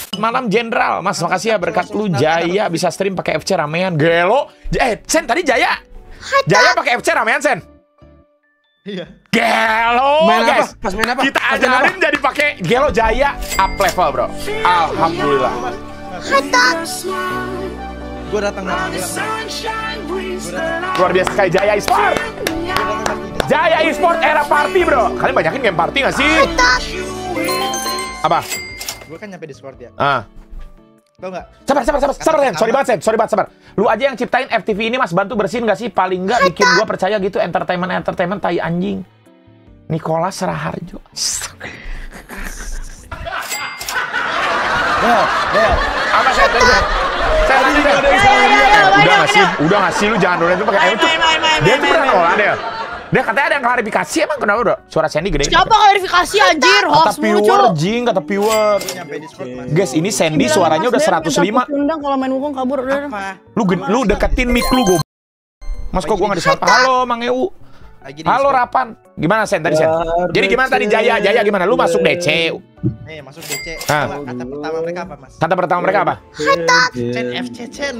Malam Jenderal, Mas, makasih ya berkat lu Jaya bisa stream pakai FC ramean. Gelo. Sen tadi Jaya pakai FC ramean, Sen. Iya. Gelo, main guys. Apa? Pas main apa? Kita ajarin jadi pakai Gelo Jaya up level, bro. Alhamdulillah. Gue datang. Luar biasa kayak Jaya Esport. Jaya Esport era party, bro. Kalian banyakin game party gak sih? Apa? Gue kan nyampe Discord ya. Tau gak? Sabar, Sen. Sorry banget, sabar. Lu aja yang ciptain FTV ini, Mas. Bantu bersihin gak sih? Paling nggak bikin gua percaya gitu. Entertainment tai anjing. Nicholas Raharjo. Apa Sen? Udah nggak sih lu jangan download itu pakai itu. Dia tuh pernah ngolah deh. Dia katanya ada yang klarifikasi, emang kenapa, bro? Suara Sandy gede. Siapa klarifikasi anjir? Kata Host mulu, pure, Jing, kata pure. Guys, ini Sandy suaranya udah 105. Undang kalau main Wukong kabur udah. Lu deketin mic lu, go. Mas, kok gua nggak disapa? Halo, Mang Eu. Halo, Rapan. Gimana, Sen, tadi, Sen? Jadi gimana tadi Jaya gimana? Lu masuk DC. Masuk DC. Kata pertama mereka apa, Mas? Kata pertama mereka apa? Chen.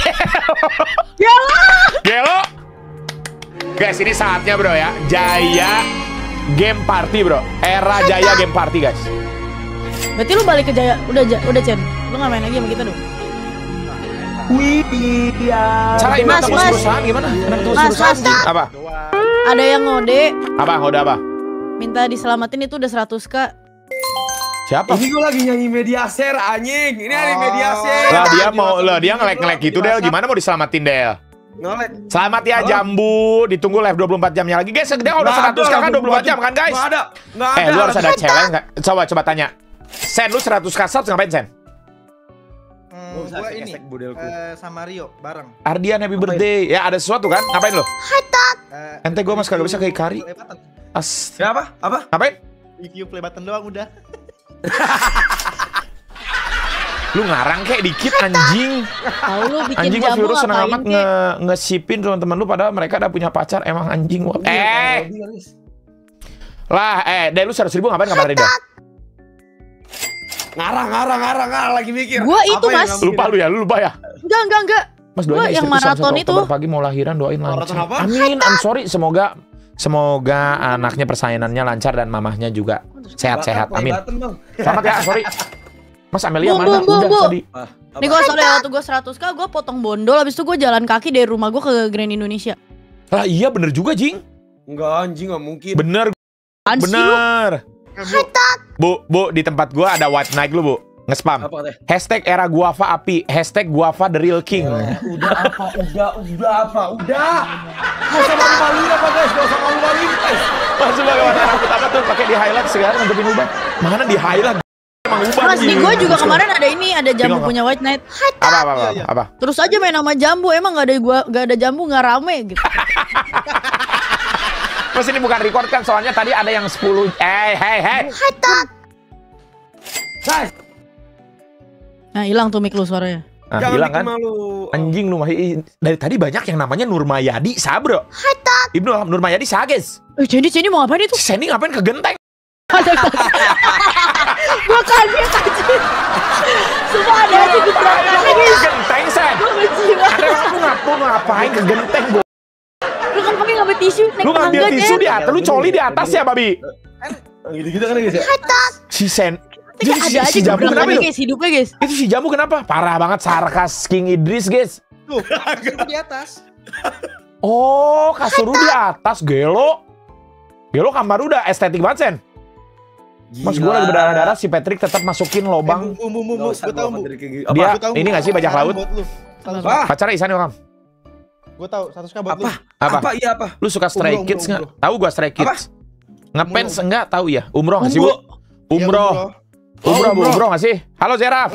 Gelo. Guys, ini saatnya, bro ya. Jaya game party, bro. Era Jaya game party, guys. Berarti lu balik ke Jaya. Udah Chen. Lu nggak main lagi sama kita dong. Cara ini tembus perusahaan gimana? Mas. Apa? Ada yang ngode. Ngode apa? Minta diselamatin itu udah 100k. Siapa? Ini gue lagi nyanyi media share anjing. Ini ada media share. Dia ngelek gitu, Del. Gimana mau diselamatin, Del? Nolek. Selamat ya Jambu, ditunggu live 24 jamnya lagi. Guys, dia udah 100 kan 24 jam kan, guys? Nggak ada. Lu harus ada challenge nggak? Coba tanya. Sen, lu 100k subs ngapain, Sen? Gue ini sama Rio bareng. Ardian happy birthday. Ya, ada sesuatu kan? Ngapain lu? Ente gue mas kagak bisa ke Ikari. Ya apa? Ngapain? Review play button doang udah. Lu ngarang kayak dikit anjing. Tahu lu bikin Anjing jamu virus senang ngapain amat nge-shipin teman-teman lu padahal mereka udah punya pacar. Emang anjing. Deh lu 100.000 ngapain Rida? Ngarang lagi mikir. Gua itu, Mas. Lu lupa ya? Enggak. Mas Gua doain yang maraton itu. Pagi mau lahiran doain lancar. Amin. I'm sorry, semoga anaknya persainannya lancar dan mamahnya juga sehat-sehat. Amin. Selamat ya, sorry. Mas Amelia mana? Udah tadi. Nih gue soalnya waktu gue 100k gue potong bondol, habis itu gue jalan kaki dari rumah gue ke Grand Indonesia. Lah iya bener juga, Jing. Enggak anjing, nggak mungkin. Bener. Bu, di tempat gue ada white night lu, Bu. Nge-spam. Hashtag era guava api. Hashtag guava the real king. Udah apa? Udah. Gak usah malu-maluin apa, guys? Masuk bagaimana rambut apa tuh pakai di highlight sekarang nutupin ubah. Mana di highlight? Mas, di gue juga kemarin ada jambu punya white night. Apa? Terus aja main sama jambu, emang gak ada jambu nggak rame gitu. Mas ini bukan record kan, soalnya tadi ada yang 10. Hey. Guys. Nah hilang tuh mic lu suaranya. Nah, hilang kan? Anjing lu dari tadi banyak yang namanya Nurmayadi, Sabro. Ibnu Nurmayadi Sages. Jadi mau ngapain itu? Sandy ngapain ke genteng? Gue kaget aja. Semua ada aja di belakangnya, guys. Genteng, Sen. Gue benci banget. Lu ngapain ke genteng, Bu? Lu kan pakai ngambil tisu. Lu ngambil tisu di atas, lu coli di atas ya, Babi? Gitu kan, guys ya? Si Sen. Ada aja Jambu kenapa itu? Guys, hidupnya, guys. Itu si Jambu kenapa? Parah banget sarkas King Idris, guys. Tuh, kasur di atas. Oh, kasur di atas, Gelo kamar udah estetik banget, Sen. Mas gue lagi berdarah-darah, si Patrick tetap masukin lobang. Gue tahu, Bu. Dia ini nggak sih bajak laut? Pacarnya Isan ya, Kam? Gue tahu, 100k buat lu. Apa? Iya apa? Lu suka Stray Kids nggak? Tahu gue Stray Kids. Ngefans enggak? Tahu ya? Umroh nggak sih, Bu? Umroh nggak sih? Halo Zeraf.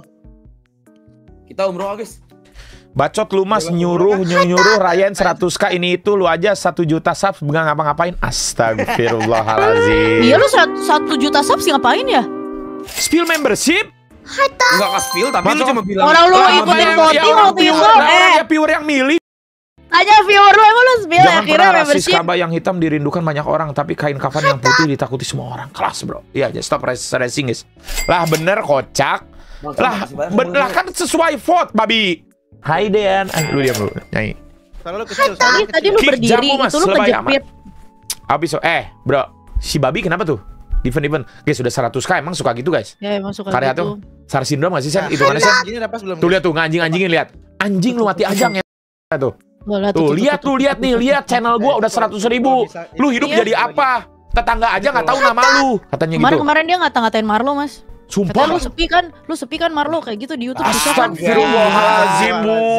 Kita umroh, guys. Bacot lu Mas, nyuruh Ryan 100k ini itu, lu aja 1 juta subs nggak ngapa-ngapain. Astagfirullahaladzim. Iya, lu 1 juta subs ngapain ya? Spill membership? Enggak nge-spill, tapi lu cuma bilang orang lu ikutin voting waktu itu. Orang viewer yang milih. Aja viewer lu emang lu spill Jangan akhirnya pernah rasis, membership. Kaba yang hitam dirindukan banyak orang, tapi kain kafan yang putih ditakuti semua orang. Kelas, bro. Iya aja, stop racing, guys. Lah bener, kocak. Lah kan sesuai vote, babi. Hai Den, lu diam dulu, Nyai. Tadi lu berdiri, itu lu kejepit. Abis, bro, si babi kenapa tuh? Event guys, sudah 100k emang suka gitu guys. Ya emang suka Karya gitu. tuh SAR syndrome gak sih Sen? Itu mana Sen? Tuh lihat tuh anjing-anjingin lihat. Anjing lu mati aja tuh. Tuh lihat channel gua udah 100.000. Lu hidup jadi apa? Tetangga aja nggak tahu nama lu, katanya gitu. Kemarin dia ngata-ngatain Marlo, Mas. Sumpah. Lu sepi kan Marlo kayak gitu di YouTube. Astagfirullahaladzim.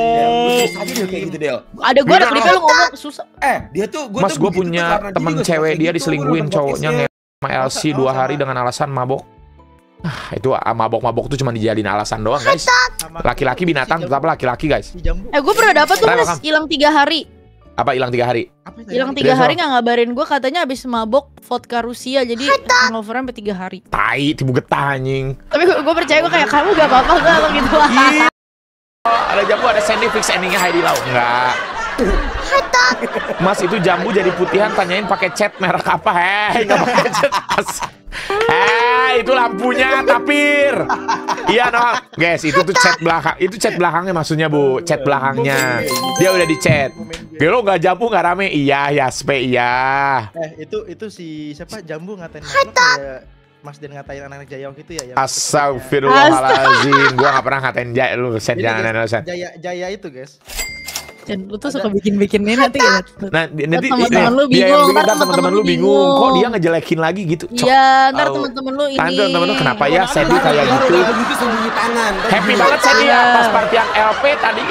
Ada gua ada klipnya lu ngomong susah. Dia tuh Mas gua punya temen cewek dia diselingkuhin cowoknya sama LC 2 hari dengan alasan mabok. Itu mabok-mabok tuh cuma dijadiin alasan doang guys. Laki-laki binatang tetap laki-laki guys. Gue pernah dapat tuh Mas hilang 3 hari. Apa hilang 3 hari? Hilang 3 hari nggak ngabarin gue, katanya abis mabok vodka Rusia jadi hangover sampai 3 hari. Tai, tibu getah anjing. Tapi gue percaya, gue kayak kamu gak apa-apa gak atau gitu lah. Ada jambu, ada Sandy fix endingnya Heidi Lau. Enggak. Mas itu jambu jadi putihan, tanyain pakai cat merek apa? Nggak pakai cat. Itu lampunya tapir. Iya no, guys, itu tuh cat belakang. Itu cat belakangnya maksudnya Bu, cat belakangnya. Dia udah dicat. Lo nggak jambu nggak rame? Iya, Yaspe iya. Itu si siapa jambu ngatain Marlo kayak Mas Den ngatain anak Jaya gitu ya? Astagfirullahaladzim. Gua nggak pernah ngatain Jaya lu, Sen jangan Sen. Jaya itu guys. Dan lu tuh suka bikin ini nanti ya. Nah, nanti teman-teman lu bingung, ntar teman-teman lu bingung. Kok dia ngejelekin lagi gitu? Iya, ntar teman-teman lu ini. Teman-teman lu kenapa ya Sandy kayak gitu? Happy banget Sandy ya pas partian LP tadi.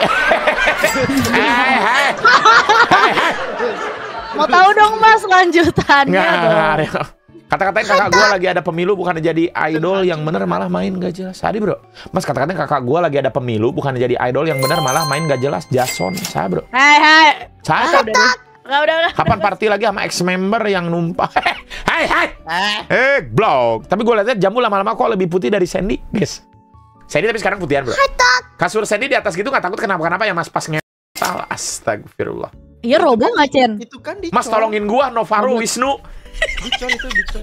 Hai. Mau tahu dong Mas lanjutannya dong. Kata-katain kakak gue lagi ada pemilu bukan jadi idol yang bener malah main gak jelas. Sadi bro, Mas kata-katain kakak gue lagi ada pemilu bukan jadi idol yang bener malah main gak jelas. Jason, saya bro. Hai. Saya udah. Kapan party lagi sama ex-member yang numpah? Hai. Blog. Tapi gue liatnya jambu lama-lama kok lebih putih dari Sandy, guys. Sandy tapi sekarang putihan bro. Kasur Sandy di atas gitu nggak takut kenapa-kenapa ya Mas pas ngetal. Astagfirullah. Iya roboh nggak Cen? Itu kan Mas tolongin gua Novaru Wisnu. Dicol itu dicol.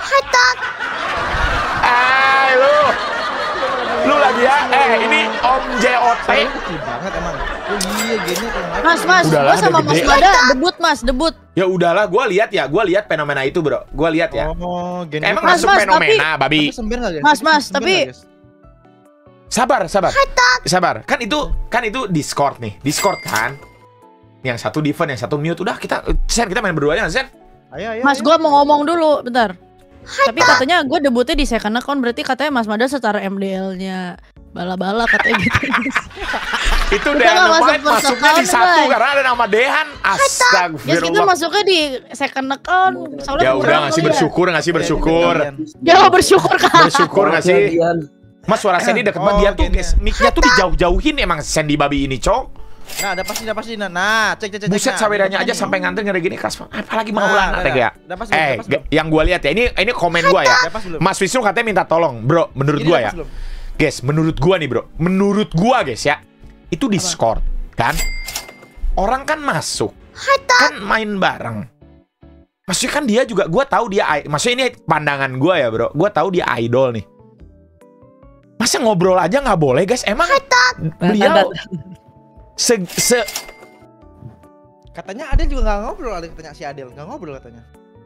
Lu lagi ya? Ini Om JOT. Banget emang. Oh iya gini Mas, gua sama Mas Bada debut. Ya udahlah, gua lihat fenomena itu, bro. Gua lihat ya. Oh, gini. Emang masuk fenomena, babi. Mas, tapi sabar. Kan itu Discord nih. Discord kan. Yang satu defend, yang satu mute. Udah kita main berdua aja, Sen. Ayo. Mas, gue mau ngomong dulu, bentar. Tapi katanya gue debutnya di second account, berarti katanya Mas Mada secara MDL-nya bala-bala katanya gitu. Itu Dynamite masuknya di satu karena ada nama Dehan. Astagfirullah. Ya kita masuknya di second account. Ya udah ngasih bersyukur. Ya bersyukur kan. Bersyukur nggak sih? Mas suara Sandy deket banget dia tuh, guys. Mic-nya tuh dijauh-jauhin emang Sandy babi ini, cok. Nah, ada pasti. Nah, cek. Buset, sawerannya aja sampai ngantri ngeri gini kelas. Apalagi mau ulang tega ya. Yang gua lihat ya, ini komen gua ya. Mas Wisnu katanya minta tolong, bro. Menurut gua ya. Guys, menurut gua nih, bro. Menurut gua, guys ya. Itu Discord, kan? Orang kan masuk. Kan main bareng. Maksudnya kan dia juga, gua tahu dia, maksudnya ini pandangan gua ya, bro. Gua tahu dia idol nih. Masa ngobrol aja nggak boleh, guys? Emang beliau katanya Adel juga nggak ngobrol, ada katanya si Adel nggak ngobrol katanya.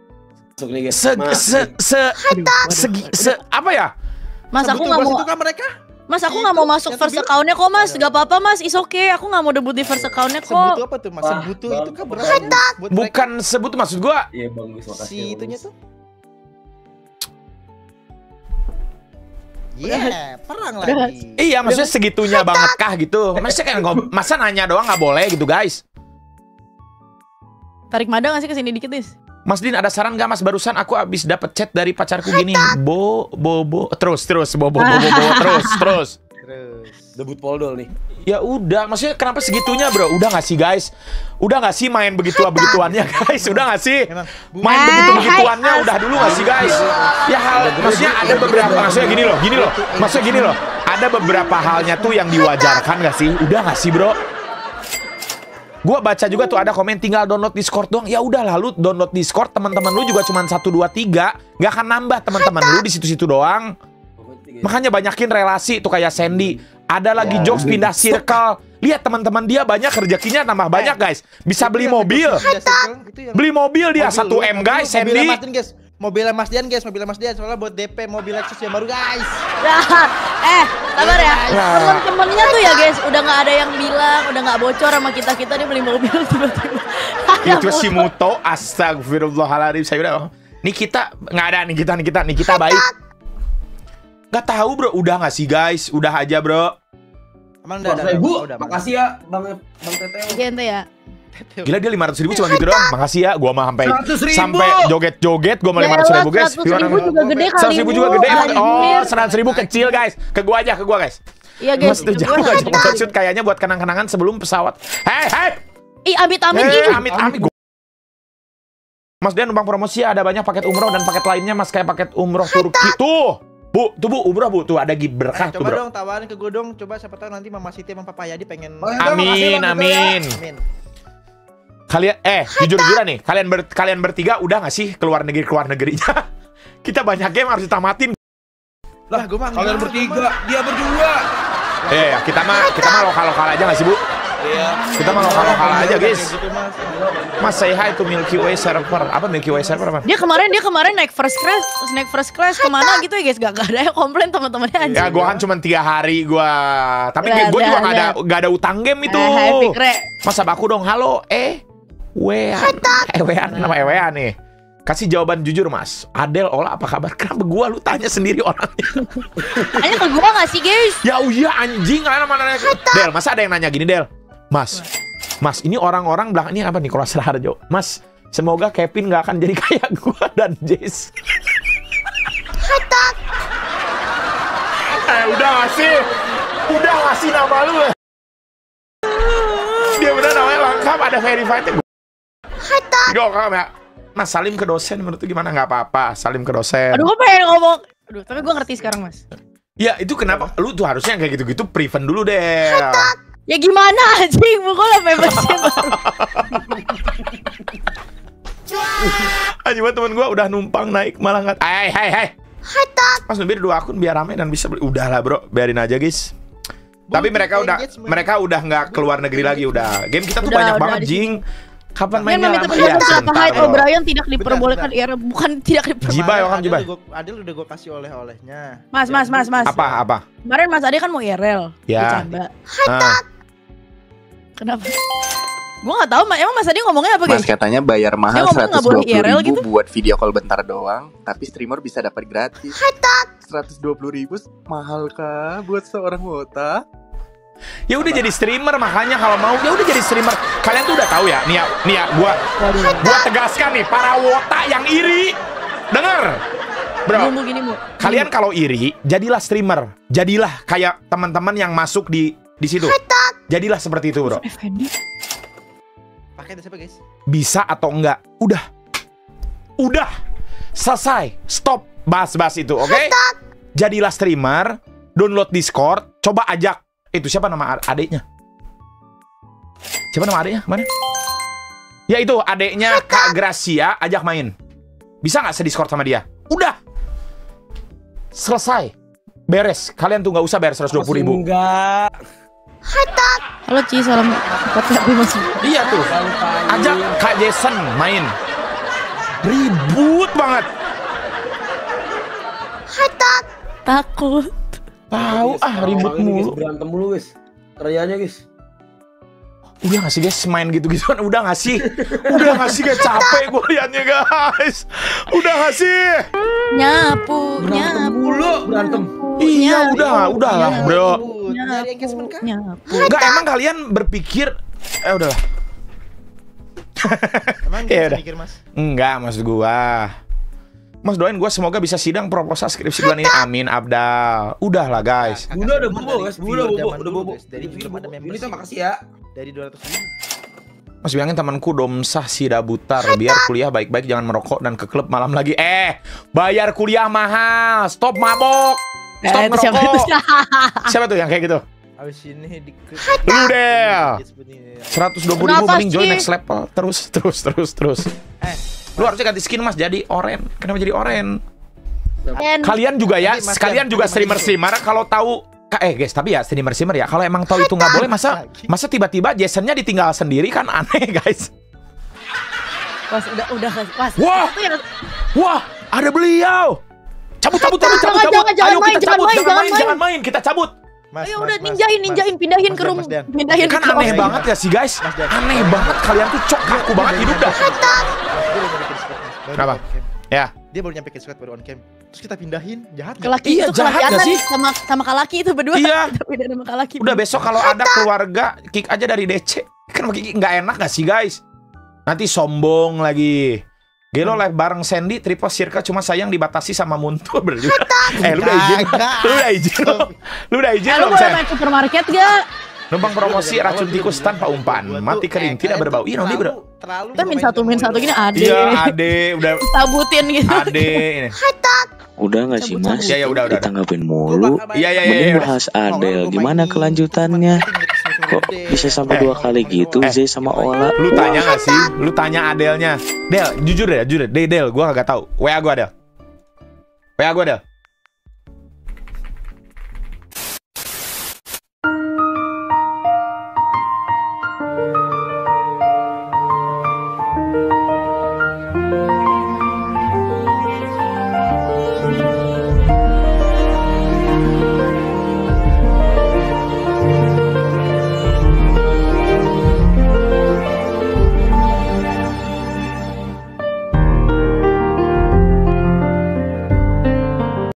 Apa ya? Mas aku nggak mau. Mas aku nggak mau masuk first account-nya kok Mas, nggak apa-apa Mas, is okay. Aku nggak mau debut di first account-nya kok. Sebutu apa tuh Mas? Sebutu itu kan berarti bukan sebut maksud gua. Iya bagus, makasih. Si itunya tuh. Iya, perang lagi. Iya, maksudnya segitunya banget kah gitu. Maksudnya kan masa nanya doang nggak boleh gitu, guys. Tarik Mada nggak sih kesini dikit, Dis? Mas Din, ada saran nggak Mas? Barusan aku habis dapet chat dari pacarku gini. Terus. Debut Poldol nih. Ya udah, maksudnya kenapa segitunya, bro? Udah nggak sih, guys? Udah nggak sih main begituannya, guys? Udah nggak sih? Main begituannya udah dulu nggak sih, guys? Ya maksudnya ada beberapa, maksudnya gini loh. Ada beberapa halnya tuh yang diwajarkan nggak sih? Udah nggak sih, bro? Gua baca juga tuh ada komen tinggal download Discord doang. Ya udah lalu download Discord, teman-teman lu juga cuma 1 2 3, nggak akan nambah teman-teman lu di situ-situ doang. Makanya banyakin relasi tuh kayak Sandy. Ada lagi jokes pindah circle. Lihat teman-teman dia banyak rezekinya tambah banyak guys. Bisa beli mobil. Beli mobil dia 1M guys, Sandy. Mobilnya Mas Dian guys, mobilnya Mas Dian soalnya buat DP mobil Lexus yang baru guys. Sabar ya. Temen-temennya tuh ya guys, udah nggak ada yang bilang, udah nggak bocor sama kita dia beli mobil tiba-tiba. Itu si Muto, astagfirullahaladzim. Saya udah, Nikita nggak ada Nikita baik. Gak tahu bro, udah nggak sih guys? Udah aja bro. Emang udah. Makasih ya Bang Teteo. Gente ya. Gila dia 500.000 cuma gitu doang. Makasih ya, gua mah sampai joget-joget gua mah 500.000 guys. 100.000 juga gede kali. 100.000 juga gede. Oh, 100.000 kecil guys. Ke gua guys. Iya guys. Maksud kayaknya buat kenang-kenangan sebelum pesawat. Hei. Ih, amit-amit gini. Amit-amit. Mas Dian numpang promosi ada banyak paket umroh dan paket lainnya Mas kayak paket umroh Turki. Tuh Bu, umroh Bu, tuh ada berkah tuh bro. Coba dong tawarin ke gue dong, coba siapa tahu nanti Mama Siti sama Papa Yadi pengen. Amin. Kalian jujur-jujuran nih, kalian bertiga udah nggak sih keluar negerinya? Kita banyak game harus ditamatin. Lah, gue mah kalian bertiga, dia berdua. Kita mah lokal aja nggak sih Bu? Iya. Kita mah lokal aja guys. Mas say hi to Milky Way server. Apa Milky Way server apa? Dia kemarin naik first class kemana gitu ya guys? Gak ada yang komplain teman-temannya aja. Ya gua kan cuma 3 hari gua. Tapi gua juga gak ada utang game itu. Mas aku dong halo Wean nama Wean nih. Kasih jawaban jujur Mas. Adel Ola apa kabar? Kenapa gua lu tanya sendiri orangnya? Tanya ke gua gak sih guys? Ya iya anjing kalian mana nanya. Del, masa ada yang nanya gini Del? Mas, ini orang-orang bilang ini apa Nicholas Raharjo. Mas, semoga Kevin gak akan jadi kayak gua dan Jace. Udah ngasih nama lu. Dia bener namanya lengkap ada verified. Gak ya. Mas, salim ke dosen menurut lu gimana? Gak apa-apa, salim ke dosen. Aduh, gue pengen ngomong. Aduh, tapi gue ngerti sekarang Mas. Ya, itu kenapa? Lu tuh harusnya kayak gitu-gitu prevent dulu deh. Ya gimana anjing, mukul apa bebasnya baru. Anjing temen gue udah numpang naik malah nggak. Hai. Mas Nubir 2 akun biar rame dan bisa beli. Udahlah bro, biarin aja guys. Tapi mereka udah nggak keluar negeri lagi udah. Game kita tuh banyak banget jing. Kapan mainnya lama? Ya, Hyde O'Brien tidak diperbolehkan. Ya, bukan tidak diperbolehkan. Jibai. Adil udah gue kasih oleh-olehnya. Mas. Apa? Kemarin Mas Ade kan mau IRL. Ya. Kenapa? Gue gak tahu, emang Mas Ade ngomongnya apa guys? Mas katanya bayar mahal 120.000 gitu? Buat video call bentar doang, tapi streamer bisa dapat gratis. 120.000 mahal kah buat seorang wota? Ya udah jadi streamer, makanya kalau mau ya udah jadi streamer. Kalian tuh udah tahu ya, nih ya, gua tegaskan nih para wota yang iri. Denger. Bro. Kalian kalau iri, jadilah streamer. Jadilah kayak teman-teman yang masuk di situ. Jadilah seperti itu, bro. Pakai siapa, guys? Bisa atau enggak? Udah. Selesai. Stop bahas-bahas itu, oke? Jadilah streamer, download Discord, coba ajak. Itu siapa nama adiknya? Siapa nama adiknya? Mana? Ya itu adiknya Kak Gracia, ajak main. Bisa nggak se-Discord sama dia? Udah. Selesai. Beres. Kalian tuh nggak usah bayar 120.000. Enggak. Halo Ci, salam. Iya tuh. Ajak Kak Jason main. Ribut banget. Takut. Tahu ribut mulu. Berantem mulu guys. Kerjanya guys. Udah gak sih guys main gitu-gituan? Udah gak sih? Guys, capek gue liatnya guys. Udah gak sih? Nyapu mulu berantem. Iya udah lah bro. Enggak, emang kalian berpikir udahlah. Emang ya udah. mikir Mas? Enggak, maksud gua. Mas doain gua semoga bisa sidang proposal skripsi bulan ini. Amin Abdal. Udahlah guys. Udah bobo guys. Udah bobo. Dari belum ada member. Ini makasih ya. Dari 200.000. Mas bilangin temanku domsah Sida Butar biar kuliah baik-baik, jangan merokok dan ke klub malam lagi. Bayar kuliah mahal. Stop mabok. Stop merokok. Siapa tuh yang kayak gitu? Abis ini di lu Del. 120.000 mending join next level. Terus. Lu harusnya ganti skin Mas jadi oren. Kenapa jadi oren? Kalian juga ya, kalian juga streamer kalau tahu guys, tapi ya streamer ya, kalau emang tahu itu nggak boleh, masa tiba-tiba Jasonnya ditinggal sendiri kan aneh guys. Was, udah was. Wah, ada beliau. Cabut. Ayo kita cabut, jangan main, kita cabut. Ayo udah ninjain, pindahin ke rumah. Pindahin kan aneh banget ya sih guys. Aneh banget kalian tuh kaku banget hidup dah. Kenapa? Ya. Dia baru nyampe ke squad baru on cam. Terus kita pindahin, jahat ke laki itu jahat gak sih? Sama Kalaki itu berdua. Iya. Pindah sama Kalaki. Udah besok kalau ada keluarga kick aja dari DC. Kan nggak enak gak sih guys? Nanti sombong lagi. Gelo live bareng Sandy, triple circle cuma sayang dibatasi sama Muntu berdua. Lu udah izin. Lu boleh main supermarket gak? Numpang promosi racun tikus tanpa umpan, mati kering, tidak berbau. Iya, nanti kita min satu gini ade. Iya, ade udah sabutin gitu. Ade ini. Udah nggak sih Mas? Ya udah. Ditanggapin mulu. Iya. Mending bahas Adel, gimana kelanjutannya? Kok bisa sampai 2 kali gitu Z sama Ola? Lu tanya nggak sih? Lu tanya Adelnya. Del, jujur deh. Del, gua kagak tahu. WA gua Del.